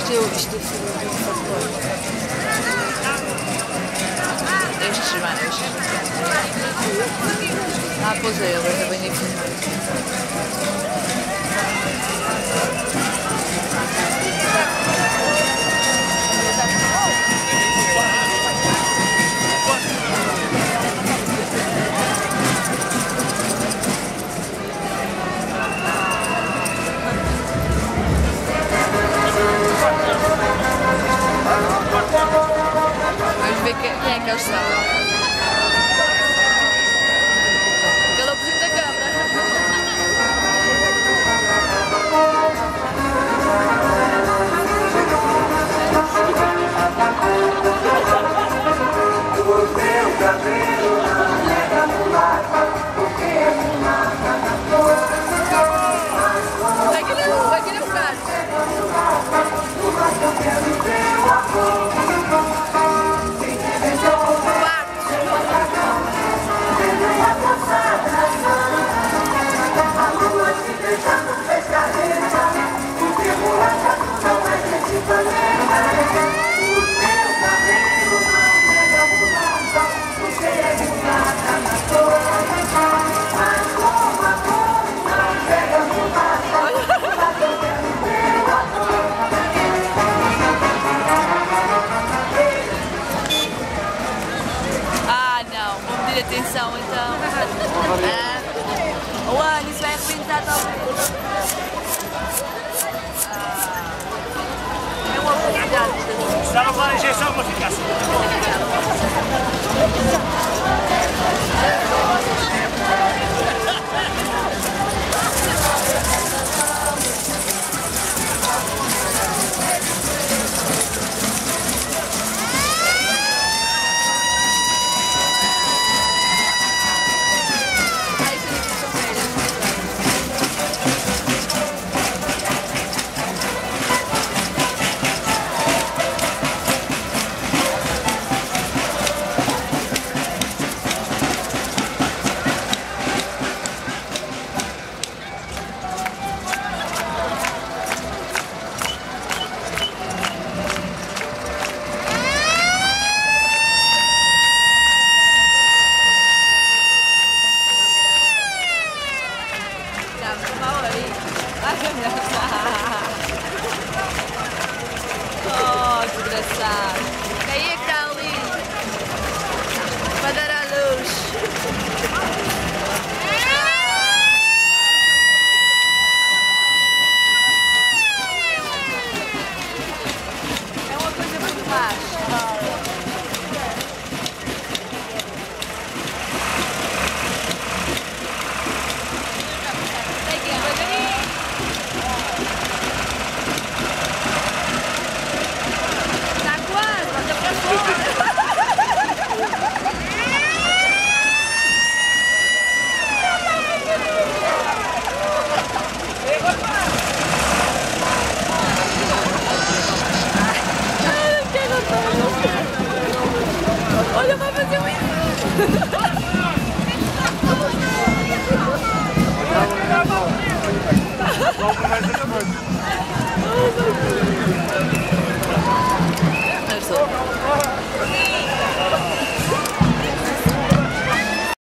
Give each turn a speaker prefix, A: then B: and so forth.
A: Isto é estes, mano, estes. Ah, pois é, ele ainda vem aqui. Vamos ver quem é que eles são. Ele é o presidente da Câmara.
B: O meu cabelo não nega mulata, porque é mulata na cor.
A: Vai que ele é o cara.
B: Mas eu quero teu amor.
A: Ah, não, vou pedir atenção então. O ano, isso vai arrebentar talvez. É uma oportunidade.
C: Se não vai injeção, vou ficar assim.
A: Oh, desgraçado.